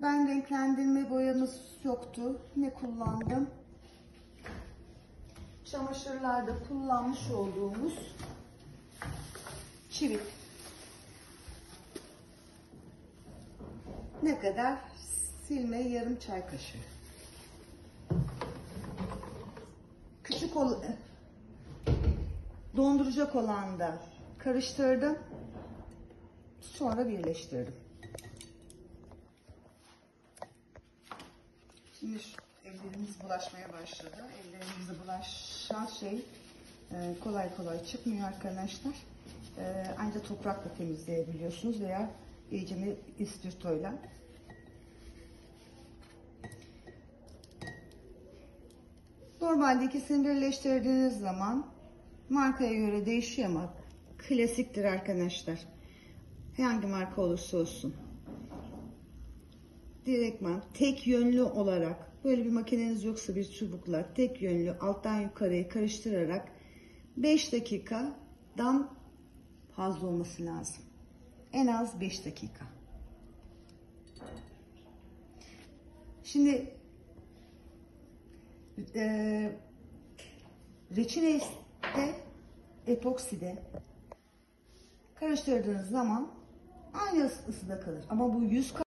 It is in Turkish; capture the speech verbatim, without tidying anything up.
Ben renklendirme boyamız yoktu. Ne kullandım? Çamaşırlarda kullanmış olduğumuz çivit. Ne kadar? Silme yarım çay kaşığı. Küçük ol donduracak olan da karıştırdım. Sonra birleştirdim. Şimdi şu ellerimiz bulaşmaya başladı. Ellerimize bulaşan şey e, kolay kolay çıkmıyor arkadaşlar. E, ancak toprakla temizleyebiliyorsunuz veya iyice bir ispirtoyla. Normalde ikisini birleştirdiğiniz zaman markaya göre değişiyor ama klasiktir arkadaşlar. Hangi marka olursa olsun. Direktman tek yönlü olarak, böyle bir makineniz yoksa bir çubukla tek yönlü alttan yukarıya karıştırarak beş dakikadan fazla olması lazım. En az beş dakika. Şimdi e, reçine epokside karıştırdığınız zaman aynı ısıda kalır. Ama bu yüz